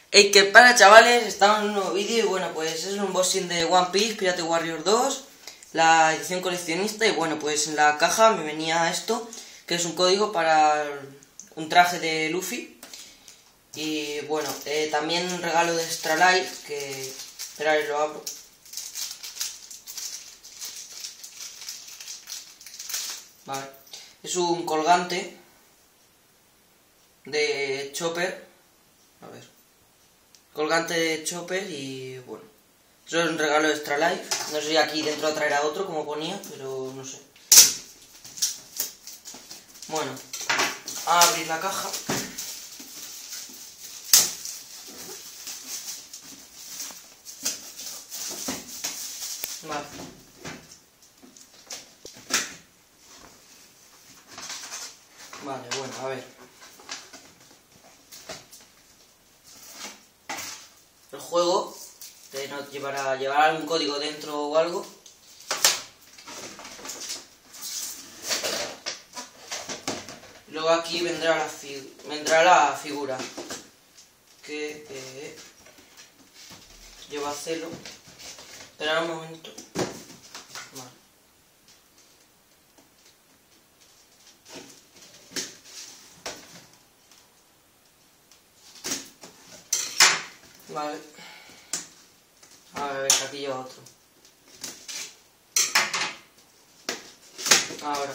Hey, ¿qué para, chavales? Estamos en un nuevo vídeo y bueno, pues es un unboxing de One Piece Pirate Warrior 2, la edición coleccionista. Y bueno, pues en la caja me venía esto, que es un código para un traje de Luffy. Y bueno, también un regalo de Extra Life, que... esperad, lo abro. Vale, es un colgante de Chopper. A ver, colgante de Chopper y bueno, eso es un regalo de Extra Life. No sé si aquí dentro traerá otro como ponía, pero no sé. Bueno, a abrir la caja. Vale. Vale, bueno, a ver. El juego nos llevará algún código dentro o algo. Luego aquí vendrá la figura que lleva Celo. Esperad un momento. Vale. Vale. A ver, aquí lleva otro. Ahora.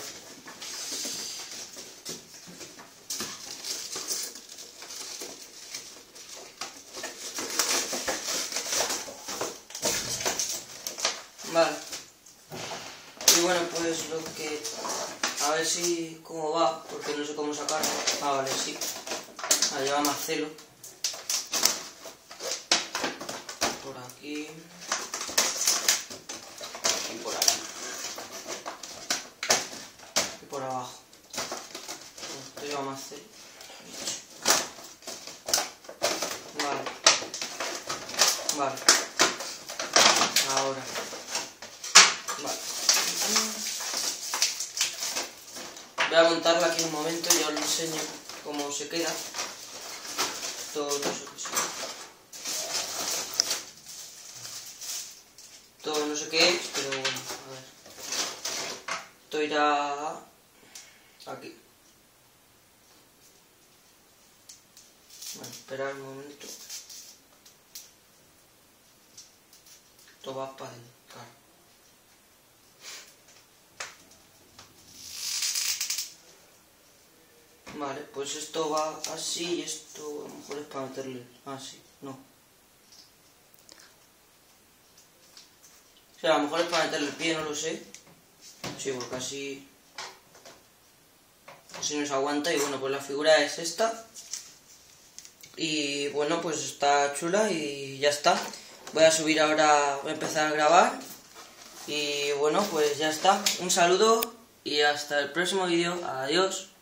Vale. Y bueno, pues lo que... a ver si... cómo va, porque no sé cómo sacarlo. Ah, vale, sí. La lleva Marcelo. Por aquí. Y por aquí. Y por abajo. Esto lleva Marcelo. Vale. Vale. Ahora. Vale. Voy a montarla aquí un momento y ya os lo enseño cómo se queda. Todo no sé qué es. Todo no sé qué es, pero bueno, a ver. Esto irá aquí. Bueno, esperad un momento. Esto va para adentro. Vale, pues esto va así y esto a lo mejor es para meterle... ah, sí, no. O sea, a lo mejor es para meterle el pie, no lo sé. Sí, porque así nos aguanta. Y bueno, pues la figura es esta. Y bueno, pues está chula y ya está. Voy a subir ahora, voy a empezar a grabar. Y bueno, pues ya está. Un saludo y hasta el próximo vídeo. Adiós.